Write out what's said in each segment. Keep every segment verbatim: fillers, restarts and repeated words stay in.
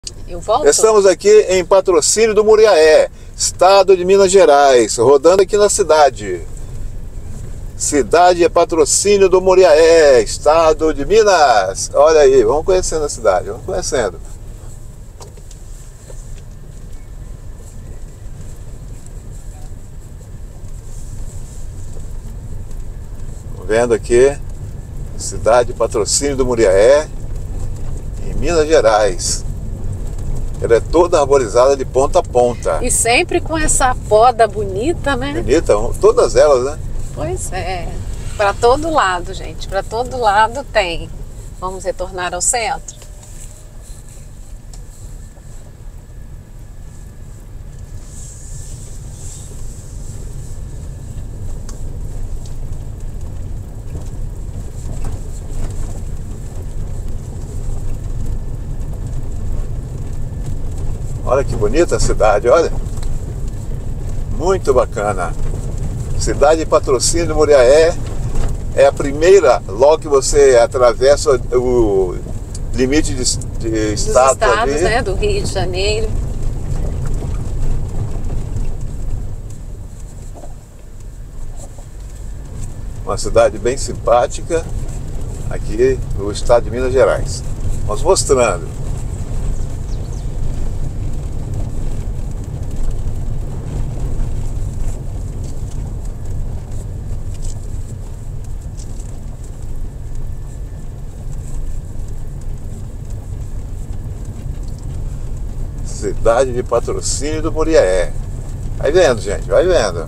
Eu volto. Estamos aqui em Patrocínio do Muriaé, estado de Minas Gerais, rodando aqui na cidade. Cidade é Patrocínio do Muriaé, estado de Minas. Olha aí, vamos conhecendo a cidade, vamos conhecendo. Vendo aqui, cidade Patrocínio do Muriaé, em Minas Gerais. Ela é toda arborizada de ponta a ponta. E sempre com essa poda bonita, né? Bonita, todas elas, né? Pois é. Para todo lado, gente. Para todo lado tem. Vamos retornar ao centro? Olha que bonita a cidade, olha. Muito bacana. Cidade de Patrocínio do Muriaé é a primeira, logo que você atravessa o limite de, de Dos estado estados, ali, né? Do Rio de Janeiro. uma cidade bem simpática aqui no estado de Minas Gerais. Vamos mostrando. Cidade de Patrocínio do Muriaé. Vai vendo, gente, vai vendo.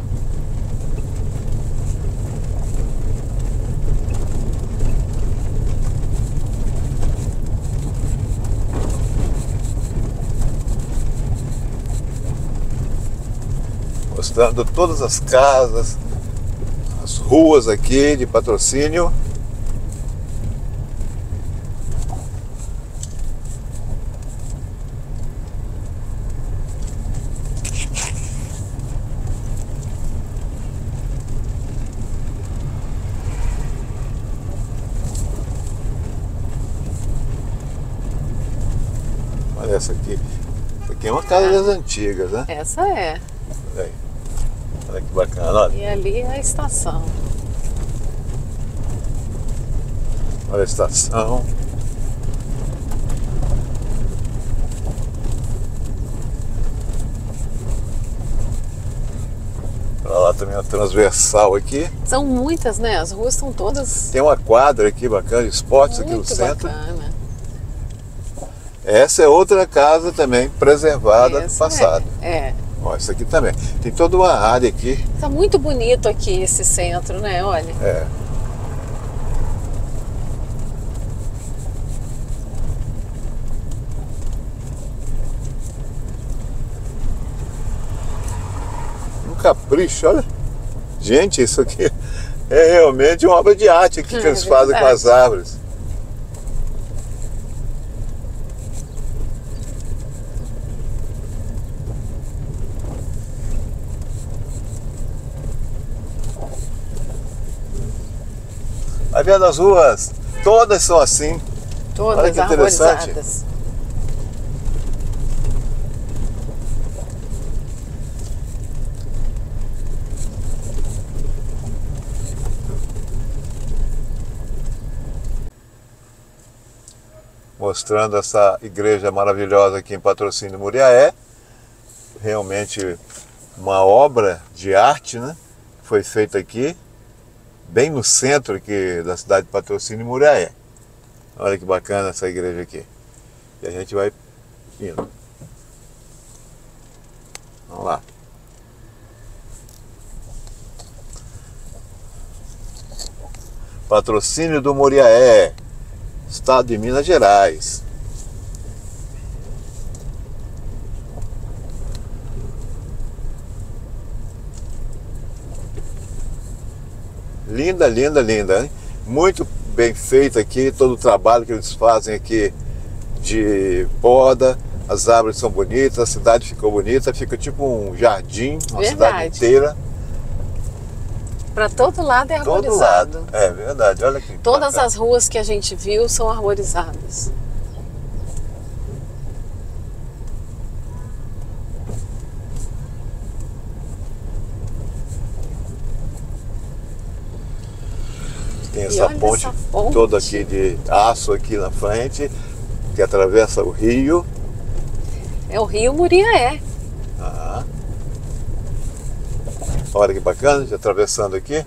Mostrando todas as casas, as ruas aqui de Patrocínio. Olha essa aqui. Essa aqui é uma casa das antigas, né? Essa é. Olha aí. Olha que bacana, olha. E ali é a estação. Olha a estação. Pra lá também a transversal aqui. São muitas, né? As ruas estão todas Tem uma quadra aqui bacana, de esportes aqui no muito centro. bacana. Essa é outra casa também preservada do Essa passado. É. é. Ó, essa aqui também. Tem toda uma área aqui. Tá muito bonito aqui esse centro, né? Olha. É. Um capricho, olha. Gente, isso aqui é realmente uma obra de arte aqui que É eles fazem com verdade. as árvores. Vai vendo as ruas, todas são assim. Todas Olha que interessante. arborizadas. Mostrando essa igreja maravilhosa aqui em Patrocínio do Muriaé. Realmente uma obra de arte, né? Foi feita aqui, bem no centro aqui da cidade de Patrocínio do Muriaé. Olha que bacana essa igreja aqui. E a gente vai indo. Vamos lá. Patrocínio do Muriaé, estado de Minas Gerais. Linda, linda, linda, hein? Muito bem feito aqui, todo o trabalho que eles fazem aqui de poda. As árvores são bonitas, a cidade ficou bonita, fica tipo um jardim, uma Verdade. cidade inteira. Para todo lado é Todo arborizado. lado. É verdade, olha que Todas bacana. as ruas que a gente viu são arborizadas. essa olha ponte, essa ponte toda aqui de aço aqui na frente, que atravessa o rio. É o Rio Muriaé. Ah. Olha que bacana, já atravessando aqui.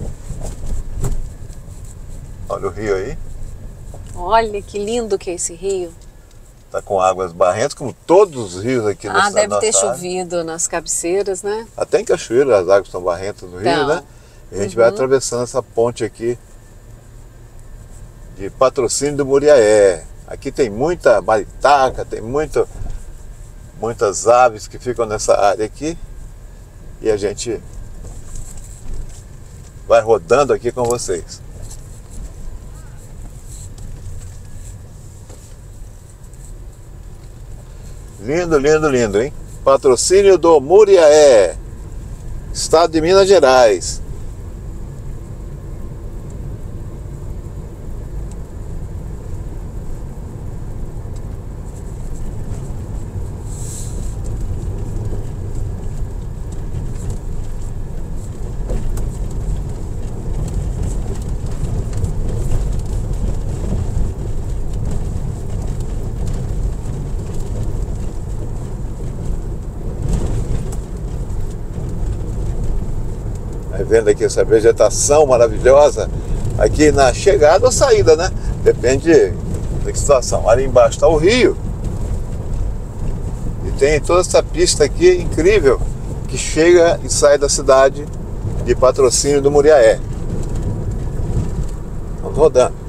Olha o rio aí. Olha que lindo que é esse rio. Tá com águas barrentas, como todos os rios aqui nessa Ah, deve nossa ter área. chovido nas cabeceiras, né? Até em Cachoeira as águas estão barrentas no rio, Então, né? E a gente uhum. vai atravessando essa ponte aqui de Patrocínio do Muriaé. Aqui tem muita maritaca, tem muito, muitas aves que ficam nessa área aqui. E a gente vai rodando aqui com vocês. Lindo, lindo, lindo, hein? Patrocínio do Muriaé, estado de Minas Gerais. Vendo aqui essa vegetação maravilhosa aqui na chegada ou saída, né? Depende da situação. Ali embaixo está o rio e tem toda essa pista aqui incrível que chega e sai da cidade de Patrocínio do Muriaé. Vamos rodando.